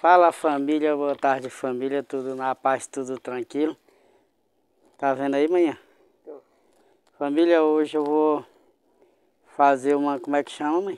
Fala família, boa tarde família, tudo na paz, tudo tranquilo. Tá vendo aí, manhã? Tô. Família, hoje eu vou fazer uma, como é que chama, mãe?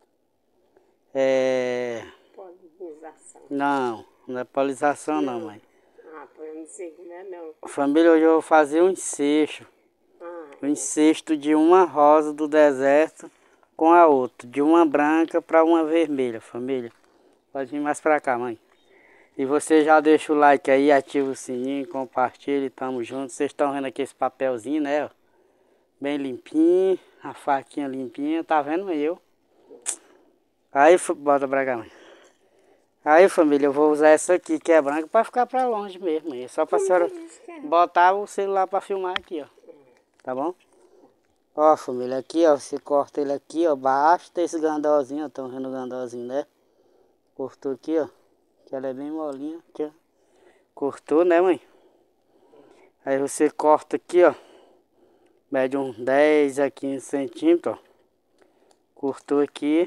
Polinização. Não é polização não, mãe. Ah, pô, eu não sei como é não. Família, hoje eu vou fazer um encesto. Um encesto de uma rosa do deserto com a outra. De uma branca para uma vermelha, família. Pode vir mais pra cá, mãe. E você já deixa o like aí, ativa o sininho, compartilha e tamo junto. Vocês estão vendo aqui esse papelzinho, né? Ó, bem limpinho, a faquinha limpinha, tá vendo eu? Aí, bota pra cá, mãe. Aí, família, eu vou usar essa aqui que é branca pra ficar pra longe mesmo. É só pra senhora botar o celular pra filmar aqui, ó. Tá bom? Ó, família, aqui, ó, você corta ele aqui, ó, basta esse gandolzinho, ó, estão vendo o gandolzinho, né? Cortou aqui, ó, que ela é bem molinha, aqui, ó. Cortou, né, mãe? Aí você corta aqui, ó, mede uns 10 a 15 centímetros, ó. Cortou aqui.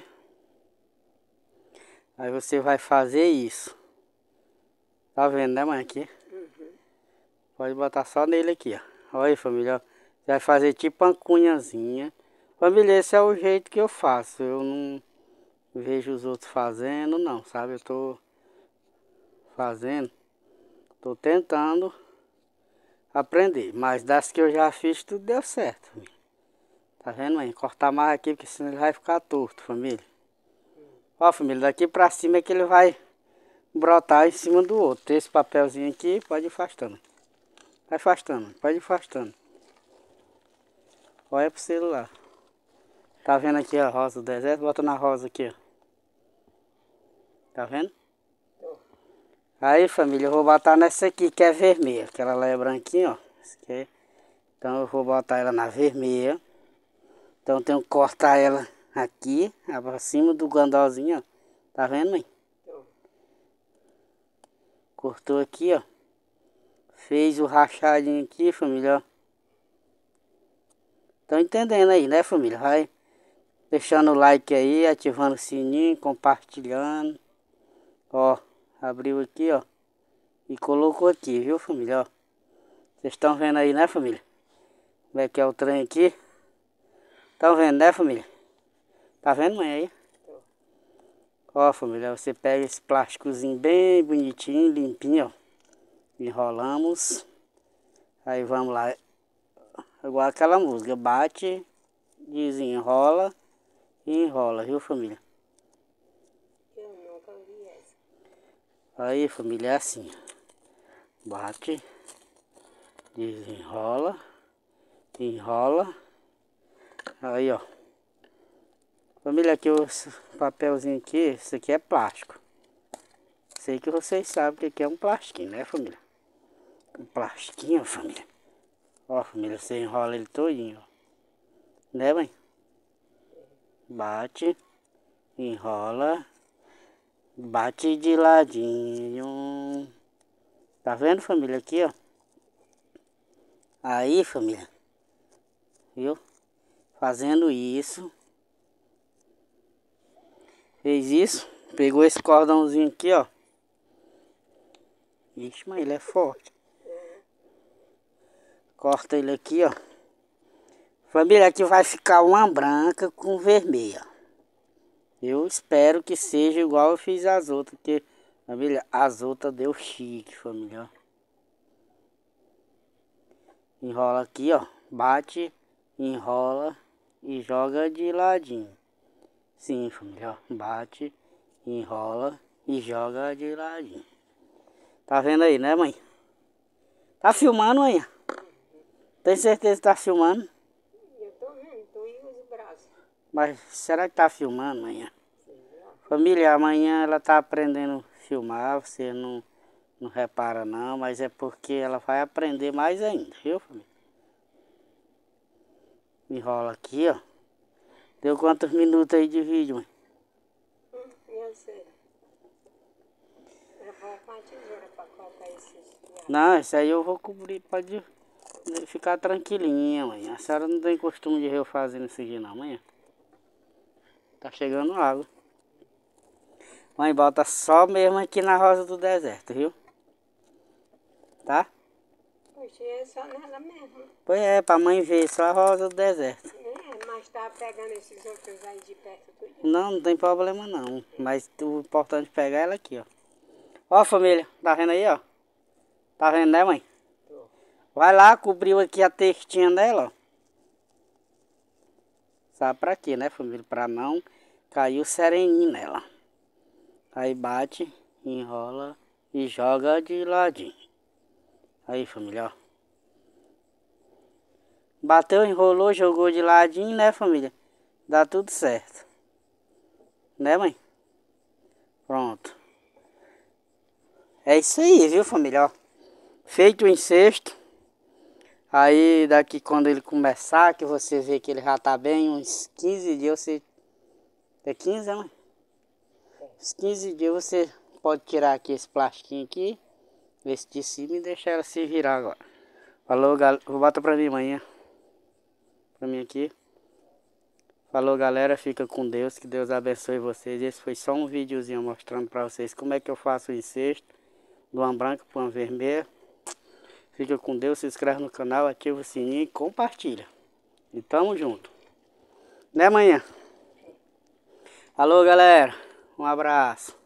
Aí você vai fazer isso. Tá vendo, né, mãe, aqui? Pode botar só nele aqui, ó. Olha aí, família, ó. Você vai fazer tipo uma cunhazinha. Família, esse é o jeito que eu faço. Eu não vejo os outros fazendo, não, sabe? Eu tô fazendo, tô tentando aprender. Mas das que eu já fiz, tudo deu certo, família. Tá vendo, mãe? Cortar mais aqui, porque senão ele vai ficar torto, família. Ó, família, daqui pra cima é que ele vai brotar em cima do outro. Esse papelzinho aqui, pode ir afastando. Vai afastando, pode ir afastando. Olha pro celular. Tá vendo aqui a rosa do deserto? Bota na rosa aqui, ó. Tá vendo? Aí, família, eu vou botar nessa aqui que é vermelha. Aquela lá é branquinha, ó. Então eu vou botar ela na vermelha. Então eu tenho que cortar ela aqui, acima do gandolzinho, ó. Tá vendo, mãe? Cortou aqui, ó. Fez o rachadinho aqui, família, ó. Estão entendendo aí, né, família? Vai deixando o like aí, ativando o sininho, compartilhando. Ó, abriu aqui, ó. E colocou aqui, viu, família, ó. Vocês estão vendo aí, né, família? Como é que é o trem aqui? Estão vendo, né, família? Tá vendo, mãe, aí? Ó, família, você pega esse plásticozinho bem bonitinho, limpinho, ó. Enrolamos. Aí vamos lá. Igual aquela música. Bate, desenrola e enrola, viu, família? Eu nunca vi essa. Aí, família, é assim. Bate, desenrola, enrola. Aí, ó. Família, aqui o papelzinho aqui, isso aqui é plástico. Sei que vocês sabem que aqui é um plastiquinho, né, família? Um plastiquinho, família. Ó, família, você enrola ele todinho, ó. Né, mãe? Bate, enrola, bate de ladinho. Tá vendo, família, aqui, ó? Aí, família, viu? Fazendo isso. Fez isso, pegou esse cordãozinho aqui, ó. Ixi, mas ele é forte. Corta ele aqui, ó. Família, aqui vai ficar uma branca com vermelha. Eu espero que seja igual eu fiz as outras, porque, família, as outras deu chique, família, ó. Enrola aqui, ó. Bate, enrola e joga de ladinho. Sim, família, ó. Bate, enrola e joga de ladinho. Tá vendo aí, né, mãe? Tá filmando, mãe? Tem certeza que tá filmando? Eu tô vendo, tu e os braços. Mas será que tá filmando, mãe? Família, amanhã ela tá aprendendo a filmar, você não repara não, mas é porque ela vai aprender mais ainda, viu, família? Enrola aqui, ó. Deu quantos minutos aí de vídeo, mãe? Eu sei. Eu vou com a tesoura pra cortar esses fiapos. Não, isso aí eu vou cobrir, pode ficar tranquilinha, mãe. A senhora não tem costume de eu fazendo isso aqui não, mãe. Tá chegando água. Mãe, bota só mesmo aqui na rosa do deserto, viu? Tá? Poxa, é só nela mesmo. Pois é, pra mãe ver só a rosa do deserto. É, mas tá pegando esses outros aí de perto tudo. Não, não tem problema não. Mas o importante é pegar ela aqui, ó. Ó, família, tá vendo aí, ó? Tá vendo, né, mãe? Vai lá, cobriu aqui a testinha dela, ó. Sabe pra quê, né, família? Pra não cair o sereninho nela. Aí bate, enrola e joga de ladinho. Aí, família, ó. Bateu, enrolou, jogou de ladinho, né, família? Dá tudo certo. Né, mãe? Pronto. É isso aí, viu, família? Ó, feito o encesto. Aí daqui quando ele começar, que você vê que ele já tá bem, uns 15 dias você... É 15, né, mãe? Uns 15 dias você pode tirar aqui esse plastiquinho aqui, esse de cima e deixar ela se virar agora. Falou, galera. Bota pra mim, manhã. Pra mim aqui. Falou, galera. Fica com Deus. Que Deus abençoe vocês. Esse foi só um videozinho mostrando pra vocês como é que eu faço o encesto de uma branca para uma vermelha. Fica com Deus. Se inscreve no canal, ativa o sininho e compartilha. E tamo junto. Né, manhã? Alô, galera. Um abraço.